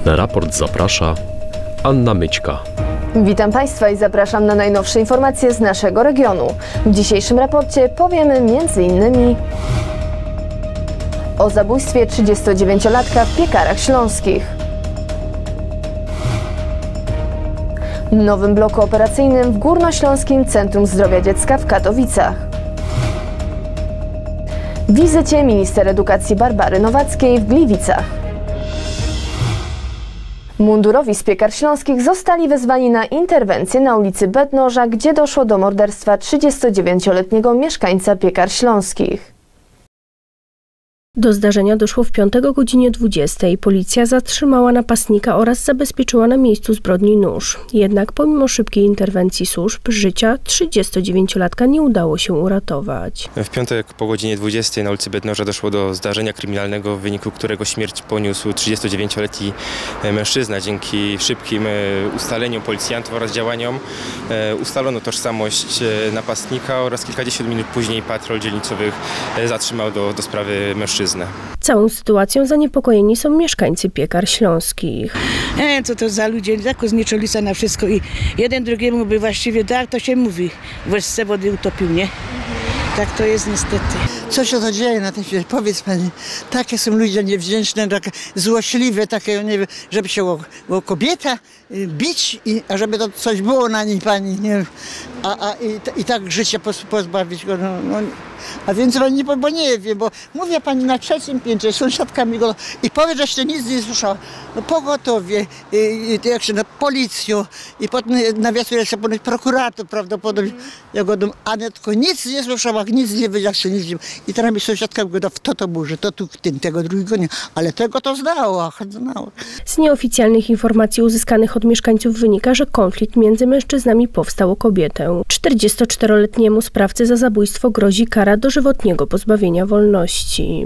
Na raport zaprasza Anna Myćka. Witam Państwa i zapraszam na najnowsze informacje z naszego regionu. W dzisiejszym raporcie powiemy m.in. o zabójstwie 39-latka w Piekarach Śląskich, nowym bloku operacyjnym w Górnośląskim Centrum Zdrowia Dziecka w Katowicach, wizycie minister edukacji Barbary Nowackiej w Gliwicach. Mundurowi z Piekar Śląskich zostali wezwani na interwencję na ulicy Bednoża, gdzie doszło do morderstwa 39-letniego mieszkańca Piekar Śląskich. Do zdarzenia doszło w piątek o godzinie 20. Policja zatrzymała napastnika oraz zabezpieczyła na miejscu zbrodni nóż. Jednak pomimo szybkiej interwencji służb, życia 39-latka nie udało się uratować. W piątek po godzinie 20 na ulicy Bednoża doszło do zdarzenia kryminalnego, w wyniku którego śmierć poniósł 39-letni mężczyzna. Dzięki szybkim ustaleniom policjantów oraz działaniom ustalono tożsamość napastnika oraz kilkadziesiąt minut później patrol dzielnicowych zatrzymał do sprawy mężczyzny. Całą sytuacją zaniepokojeni są mieszkańcy Piekar Śląskich. Co to za ludzie, tak znieczulisa na wszystko i jeden drugiemu by właściwie, tak to się mówi, w łyżce wody utopił, nie? Tak to jest niestety. Co się to dzieje na tej chwili? Powiedz pani, takie są ludzie niewdzięczne, takie złośliwe, takie, nie wiem, żeby się o kobieta bić, a żeby to coś było na niej pani, nie wiem, i tak życia pozbawić go. A więc pani bo nie wie, bo mówię pani na trzecim piętrze, sąsiadkami go i powie, żeście nic nie słyszała. No pogotowie, jak się na policją i potem nawiasuje się ponoć prokurator prawdopodobnie, jak go dom, a tylko nic nie słyszała, nic nie wiedział, jak się nic nie. I teraz mi sąsiadka go to był, że to tu tego drugiego nie, ale tego to znało. Z nieoficjalnych informacji uzyskanych od mieszkańców wynika, że konflikt między mężczyznami powstał o kobietę. 44-letniemu sprawcy za zabójstwo grozi kara dożywotniego pozbawienia wolności.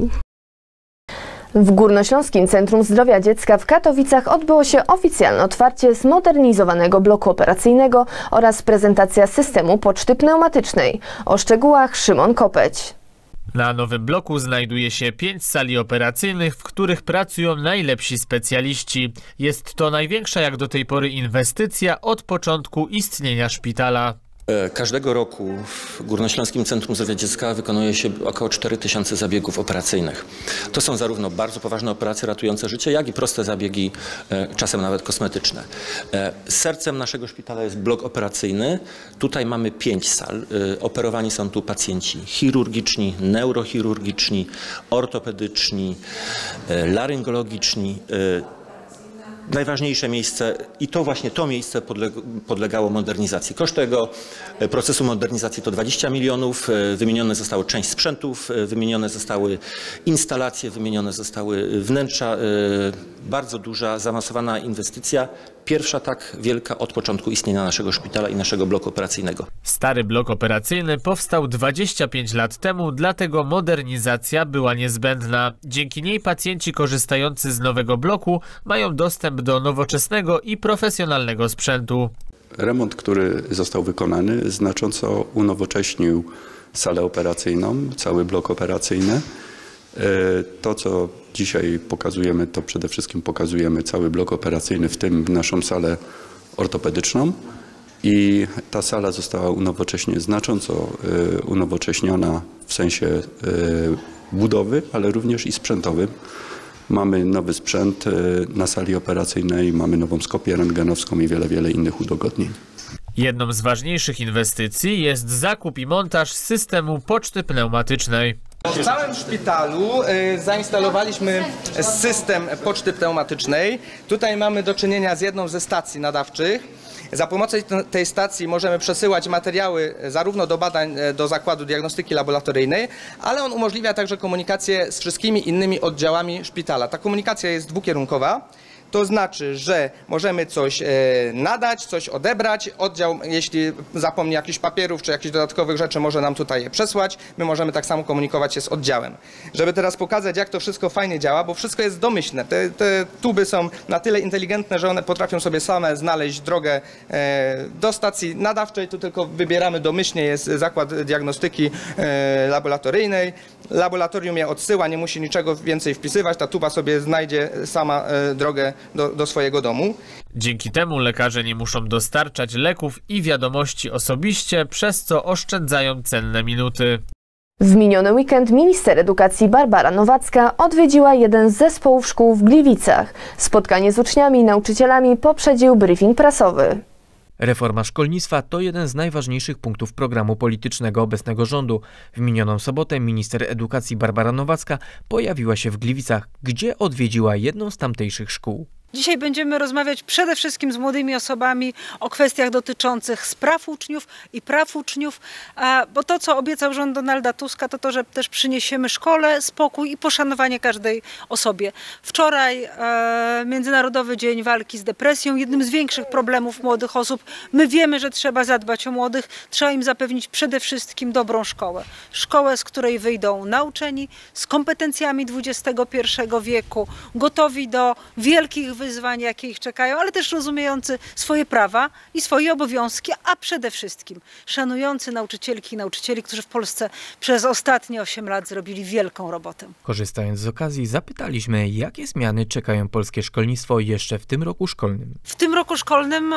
W Górnośląskim Centrum Zdrowia Dziecka w Katowicach odbyło się oficjalne otwarcie zmodernizowanego bloku operacyjnego oraz prezentacja systemu poczty pneumatycznej. O szczegółach Szymon Kopeć. Na nowym bloku znajduje się 5 sali operacyjnych, w których pracują najlepsi specjaliści. Jest to największa jak do tej pory inwestycja od początku istnienia szpitala. Każdego roku w Górnośląskim Centrum Zdrowia Dziecka wykonuje się około 4000 zabiegów operacyjnych. To są zarówno bardzo poważne operacje ratujące życie, jak i proste zabiegi, czasem nawet kosmetyczne. Sercem naszego szpitala jest blok operacyjny. Tutaj mamy 5 sal. Operowani są tu pacjenci chirurgiczni, neurochirurgiczni, ortopedyczni, laryngologiczni. Najważniejsze miejsce i to właśnie to miejsce podlegało modernizacji. Koszt tego procesu modernizacji to 20 milionów. Wymienione zostały część sprzętów, wymienione zostały instalacje, wymienione zostały wnętrza. Bardzo duża, zaawansowana inwestycja. Pierwsza tak wielka od początku istnienia naszego szpitala i naszego bloku operacyjnego. Stary blok operacyjny powstał 25 lat temu, dlatego modernizacja była niezbędna. Dzięki niej pacjenci korzystający z nowego bloku mają dostęp do nowoczesnego i profesjonalnego sprzętu. Remont, który został wykonany, znacząco unowocześnił salę operacyjną, cały blok operacyjny. To, co dzisiaj pokazujemy, to przede wszystkim pokazujemy cały blok operacyjny, w tym naszą salę ortopedyczną. I ta sala została znacząco unowocześniona w sensie budowy, ale również i sprzętowym. Mamy nowy sprzęt na sali operacyjnej, mamy nową skopię rentgenowską i wiele innych udogodnień. Jedną z ważniejszych inwestycji jest zakup i montaż systemu poczty pneumatycznej. W całym szpitalu zainstalowaliśmy system poczty pneumatycznej. Tutaj mamy do czynienia z jedną ze stacji nadawczych. Za pomocą tej stacji możemy przesyłać materiały zarówno do badań do Zakładu Diagnostyki Laboratoryjnej, ale on umożliwia także komunikację z wszystkimi innymi oddziałami szpitala. Ta komunikacja jest dwukierunkowa. To znaczy, że możemy coś nadać, coś odebrać. Oddział, jeśli zapomni jakichś papierów czy jakichś dodatkowych rzeczy, może nam tutaj je przesłać. My możemy tak samo komunikować się z oddziałem. Żeby teraz pokazać, jak to wszystko fajnie działa, bo wszystko jest domyślne. Te tuby są na tyle inteligentne, że one potrafią sobie same znaleźć drogę do stacji nadawczej. Tu tylko wybieramy domyślnie, jest Zakład Diagnostyki Laboratoryjnej. Laboratorium je odsyła, nie musi niczego więcej wpisywać. Ta tuba sobie znajdzie sama drogę do swojego domu. Dzięki temu lekarze nie muszą dostarczać leków i wiadomości osobiście, przez co oszczędzają cenne minuty. W miniony weekend minister edukacji Barbara Nowacka odwiedziła jeden z zespołów szkół w Gliwicach. Spotkanie z uczniami i nauczycielami poprzedził briefing prasowy. Reforma szkolnictwa to jeden z najważniejszych punktów programu politycznego obecnego rządu. W minioną sobotę minister edukacji Barbara Nowacka pojawiła się w Gliwicach, gdzie odwiedziła jedną z tamtejszych szkół. Dzisiaj będziemy rozmawiać przede wszystkim z młodymi osobami o kwestiach dotyczących spraw uczniów i praw uczniów, bo to, co obiecał rząd Donalda Tuska, to to, że też przyniesiemy szkole spokój i poszanowanie każdej osobie. Wczoraj Międzynarodowy Dzień Walki z Depresją, jednym z większych problemów młodych osób. My wiemy, że trzeba zadbać o młodych, trzeba im zapewnić przede wszystkim dobrą szkołę. Szkołę, z której wyjdą nauczeni, z kompetencjami XXI wieku, gotowi do wielkich wyzwań, jakie ich czekają, ale też rozumiejący swoje prawa i swoje obowiązki, a przede wszystkim szanujący nauczycielki i nauczycieli, którzy w Polsce przez ostatnie 8 lat zrobili wielką robotę. Korzystając z okazji, zapytaliśmy, jakie zmiany czekają polskie szkolnictwo jeszcze w tym roku szkolnym. W tym roku szkolnym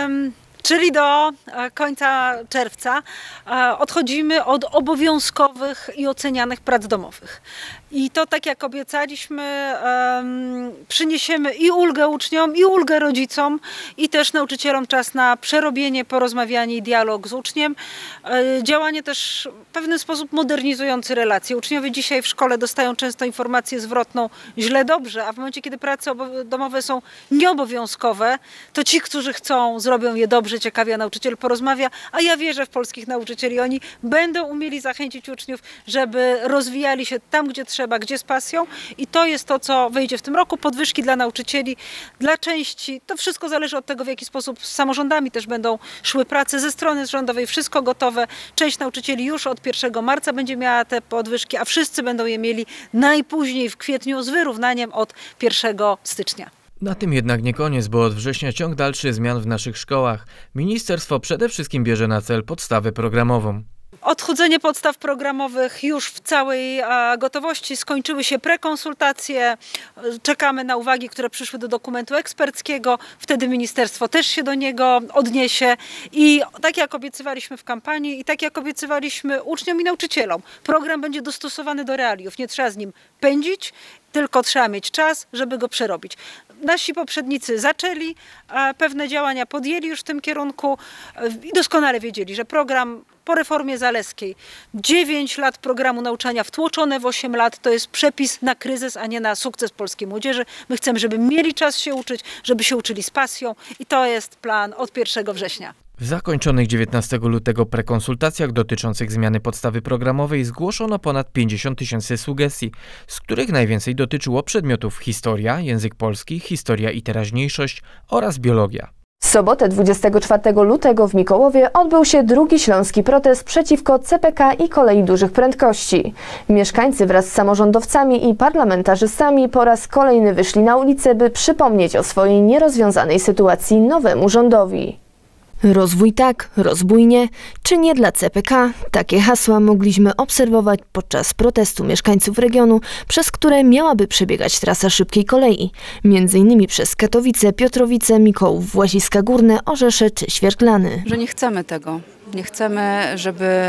czyli do końca czerwca, odchodzimy od obowiązkowych i ocenianych prac domowych. I to, tak jak obiecaliśmy, przyniesiemy i ulgę uczniom, i ulgę rodzicom, i też nauczycielom czas na przerobienie, porozmawianie i dialog z uczniem. Działanie też w pewien sposób modernizujący relacje. Uczniowie dzisiaj w szkole dostają często informację zwrotną źle, dobrze, a w momencie, kiedy prace domowe są nieobowiązkowe, to ci, którzy chcą, zrobią je dobrze, ciekawie, a nauczyciel porozmawia, a ja wierzę w polskich nauczycieli. Oni będą umieli zachęcić uczniów, żeby rozwijali się tam, gdzie trzeba, gdzie z pasją, i to jest to, co wyjdzie w tym roku. Podwyżki dla nauczycieli, dla części, to wszystko zależy od tego, w jaki sposób z samorządami też będą szły prace. Ze strony rządowej wszystko gotowe. Część nauczycieli już od 1 marca będzie miała te podwyżki, a wszyscy będą je mieli najpóźniej w kwietniu z wyrównaniem od 1 stycznia. Na tym jednak nie koniec, bo od września ciąg dalszy zmian w naszych szkołach. Ministerstwo przede wszystkim bierze na cel podstawę programową. Odchudzenie podstaw programowych już w całej gotowości. Skończyły się prekonsultacje. Czekamy na uwagi, które przyszły do dokumentu eksperckiego. Wtedy ministerstwo też się do niego odniesie. I tak jak obiecywaliśmy w kampanii i tak jak obiecywaliśmy uczniom i nauczycielom, program będzie dostosowany do realiów. Nie trzeba z nim pędzić, tylko trzeba mieć czas, żeby go przerobić. Nasi poprzednicy zaczęli, pewne działania podjęli już w tym kierunku i doskonale wiedzieli, że program po reformie Zaleskiej, 9 lat programu nauczania wtłoczone w 8 lat, to jest przepis na kryzys, a nie na sukces polskiej młodzieży. My chcemy, żeby mieli czas się uczyć, żeby się uczyli z pasją, i to jest plan od 1 września. W zakończonych 19 lutego prekonsultacjach dotyczących zmiany podstawy programowej zgłoszono ponad 50 000 sugestii, z których najwięcej dotyczyło przedmiotów historia, język polski, historia i teraźniejszość oraz biologia. W sobotę 24 lutego w Mikołowie odbył się drugi śląski protest przeciwko CPK i kolei dużych prędkości. Mieszkańcy wraz z samorządowcami i parlamentarzystami po raz kolejny wyszli na ulicę, by przypomnieć o swojej nierozwiązanej sytuacji nowemu rządowi. Rozwój tak, rozbój nie, czy nie dla CPK? Takie hasła mogliśmy obserwować podczas protestu mieszkańców regionu, przez które miałaby przebiegać trasa szybkiej kolei. Między innymi przez Katowice, Piotrowice, Mikołów, Łaziska Górne, Orzesze czy Świerklany. Że nie chcemy tego. Nie chcemy, żeby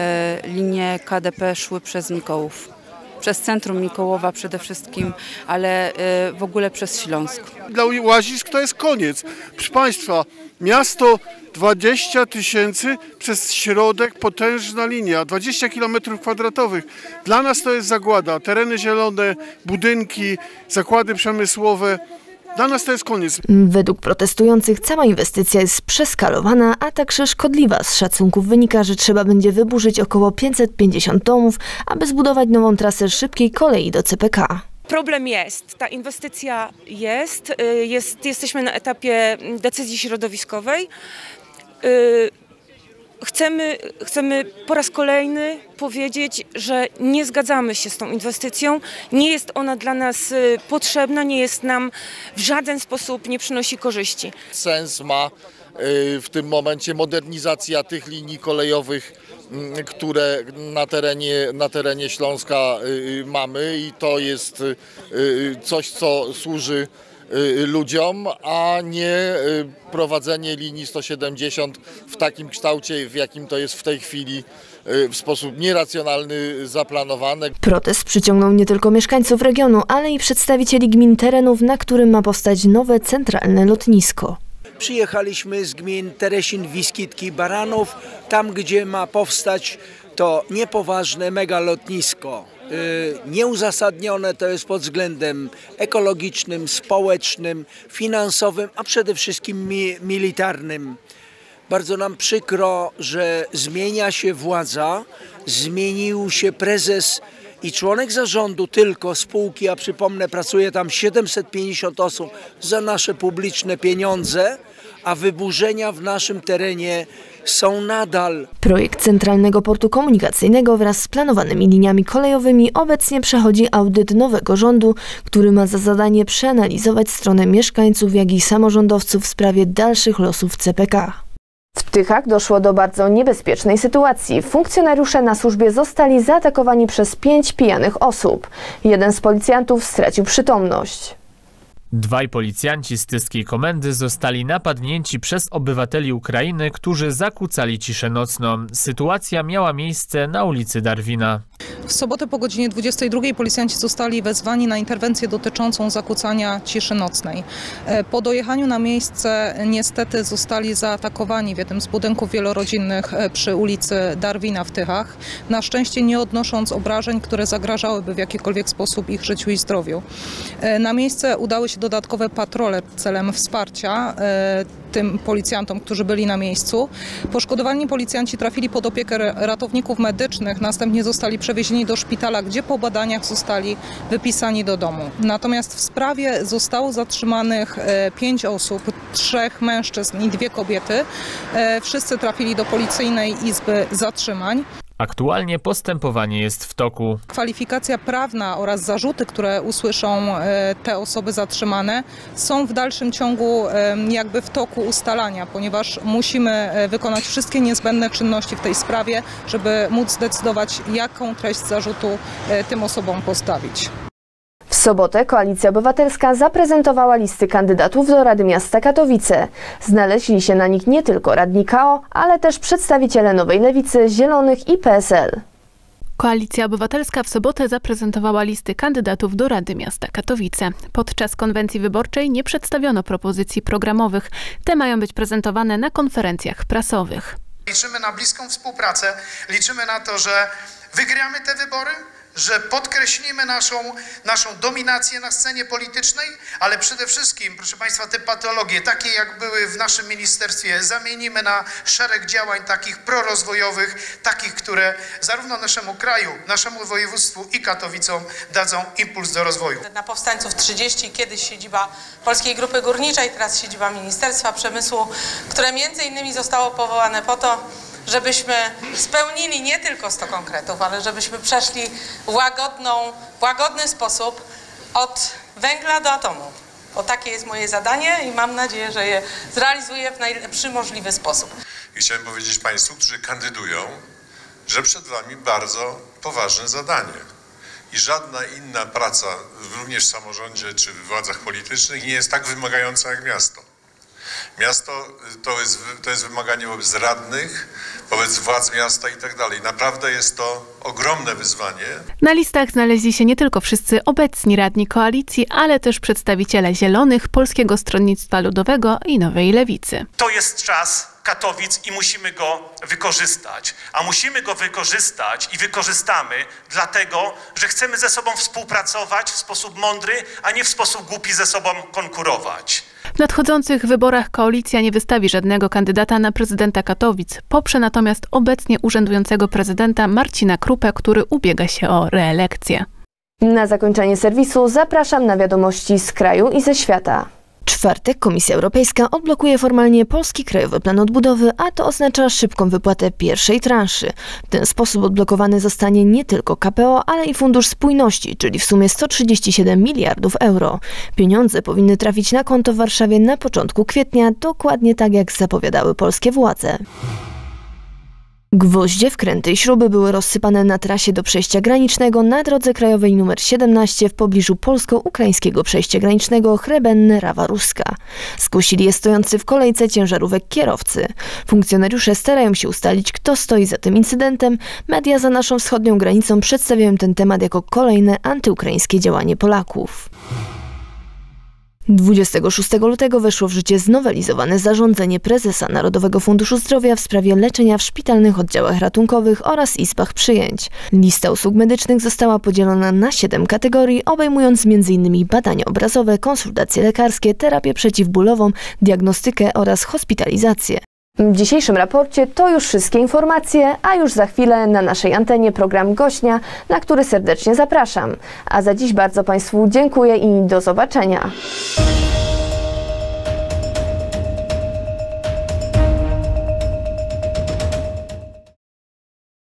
linie KDP szły przez Mikołów. Przez centrum Mikołowa przede wszystkim, ale w ogóle przez Śląsk. Dla Łazisk to jest koniec. Proszę Państwa, miasto 20 000 przez środek, potężna linia, 20 km². Dla nas to jest zagłada. Tereny zielone, budynki, zakłady przemysłowe. Dla nas to jest koniec. Według protestujących cała inwestycja jest przeskalowana, a także szkodliwa. Z szacunków wynika, że trzeba będzie wyburzyć około 550 domów, aby zbudować nową trasę szybkiej kolei do CPK. Problem jest, ta inwestycja jesteśmy na etapie decyzji środowiskowej. Chcemy po raz kolejny powiedzieć, że nie zgadzamy się z tą inwestycją. Nie jest ona dla nas potrzebna, nie jest nam w żaden sposób, nie przynosi korzyści. Sens ma w tym momencie modernizacja tych linii kolejowych, które na terenie Śląska mamy, i to jest coś, co służy ludziom, a nie prowadzenie linii 170 w takim kształcie, w jakim to jest w tej chwili, w sposób nieracjonalny zaplanowany. Protest przyciągnął nie tylko mieszkańców regionu, ale i przedstawicieli gmin terenów, na którym ma powstać nowe centralne lotnisko. Przyjechaliśmy z gmin Teresin, Wiskitki, Baranów, tam gdzie ma powstać to niepoważne megalotnisko. Nieuzasadnione to jest pod względem ekologicznym, społecznym, finansowym, a przede wszystkim militarnym. Bardzo nam przykro, że zmienia się władza, zmienił się prezes i członek zarządu tylko spółki, a przypomnę, pracuje tam 750 osób za nasze publiczne pieniądze, a wyburzenia w naszym terenie są nadal. Projekt Centralnego Portu Komunikacyjnego wraz z planowanymi liniami kolejowymi obecnie przechodzi audyt nowego rządu, który ma za zadanie przeanalizować stronę mieszkańców, jak i samorządowców w sprawie dalszych losów CPK. W Tychach doszło do bardzo niebezpiecznej sytuacji. Funkcjonariusze na służbie zostali zaatakowani przez 5 pijanych osób. Jeden z policjantów stracił przytomność. Dwaj policjanci z tyskiej komendy zostali napadnięci przez obywateli Ukrainy, którzy zakłócali ciszę nocną. Sytuacja miała miejsce na ulicy Darwina. W sobotę po godzinie 22 policjanci zostali wezwani na interwencję dotyczącą zakłócania ciszy nocnej. Po dojechaniu na miejsce niestety zostali zaatakowani w jednym z budynków wielorodzinnych przy ulicy Darwina w Tychach. Na szczęście nie odnosząc obrażeń, które zagrażałyby w jakikolwiek sposób ich życiu i zdrowiu. Na miejsce udały się dodatkowe patrole celem wsparcia tym policjantom, którzy byli na miejscu. Poszkodowani policjanci trafili pod opiekę ratowników medycznych, następnie zostali przewiezieni do szpitala, gdzie po badaniach zostali wypisani do domu. Natomiast w sprawie zostało zatrzymanych 5 osób, 3 mężczyzn i 2 kobiety. Wszyscy trafili do Policyjnej Izby Zatrzymań. Aktualnie postępowanie jest w toku. Kwalifikacja prawna oraz zarzuty, które usłyszą te osoby zatrzymane, są w dalszym ciągu jakby w toku ustalania, ponieważ musimy wykonać wszystkie niezbędne czynności w tej sprawie, żeby móc zdecydować, jaką treść zarzutu tym osobom postawić. W sobotę Koalicja Obywatelska zaprezentowała listy kandydatów do Rady Miasta Katowice. Znaleźli się na nich nie tylko radni KO, ale też przedstawiciele Nowej Lewicy, Zielonych i PSL. Koalicja Obywatelska w sobotę zaprezentowała listy kandydatów do Rady Miasta Katowice. Podczas konwencji wyborczej nie przedstawiono propozycji programowych. Te mają być prezentowane na konferencjach prasowych. Liczymy na bliską współpracę, liczymy na to, że wygramy te wybory, że podkreślimy naszą dominację na scenie politycznej, ale przede wszystkim, proszę Państwa, te patologie, takie jak były w naszym ministerstwie, zamienimy na szereg działań takich prorozwojowych, takich, które zarówno naszemu kraju, naszemu województwu i Katowicom dadzą impuls do rozwoju. Na Powstańców 30, kiedyś siedziba Polskiej Grupy Górniczej, teraz siedziba Ministerstwa Przemysłu, które między innymi zostało powołane po to, żebyśmy spełnili nie tylko 100 konkretów, ale żebyśmy przeszli w łagodny sposób od węgla do atomu. Bo takie jest moje zadanie i mam nadzieję, że je zrealizuję w najlepszy możliwy sposób. I chciałem powiedzieć Państwu, którzy kandydują, że przed Wami bardzo poważne zadanie. I żadna inna praca, również w samorządzie czy w władzach politycznych, nie jest tak wymagająca jak miasto. Miasto to jest wymaganie wobec radnych, wobec władz miasta i tak dalej. Naprawdę jest to ogromne wyzwanie. Na listach znaleźli się nie tylko wszyscy obecni radni koalicji, ale też przedstawiciele Zielonych, Polskiego Stronnictwa Ludowego i Nowej Lewicy. To jest czas Katowic i musimy go wykorzystać. A musimy go wykorzystać i wykorzystamy dlatego, że chcemy ze sobą współpracować w sposób mądry, a nie w sposób głupi ze sobą konkurować. W nadchodzących wyborach koalicja nie wystawi żadnego kandydata na prezydenta Katowic. Poprze natomiast obecnie urzędującego prezydenta Marcina Krupę, który ubiega się o reelekcję. Na zakończenie serwisu zapraszam na wiadomości z kraju i ze świata. W czwartek Komisja Europejska odblokuje formalnie Polski Krajowy Plan Odbudowy, a to oznacza szybką wypłatę pierwszej transzy. W ten sposób odblokowany zostanie nie tylko KPO, ale i Fundusz Spójności, czyli w sumie 137 miliardów euro. Pieniądze powinny trafić na konto w Warszawie na początku kwietnia, dokładnie tak jak zapowiadały polskie władze. Gwoździe, wkręty i śruby były rozsypane na trasie do przejścia granicznego na drodze krajowej nr 17 w pobliżu polsko-ukraińskiego przejścia granicznego Chrebenne-Rawa Ruska. Zgłosili je stojący w kolejce ciężarówek kierowcy. Funkcjonariusze starają się ustalić, kto stoi za tym incydentem. Media za naszą wschodnią granicą przedstawiają ten temat jako kolejne antyukraińskie działanie Polaków. 26 lutego weszło w życie znowelizowane zarządzenie prezesa Narodowego Funduszu Zdrowia w sprawie leczenia w szpitalnych oddziałach ratunkowych oraz izbach przyjęć. Lista usług medycznych została podzielona na 7 kategorii, obejmując m.in. badania obrazowe, konsultacje lekarskie, terapię przeciwbólową, diagnostykę oraz hospitalizację. W dzisiejszym raporcie to już wszystkie informacje, a już za chwilę na naszej antenie program Gośnia, na który serdecznie zapraszam. A za dziś bardzo Państwu dziękuję i do zobaczenia.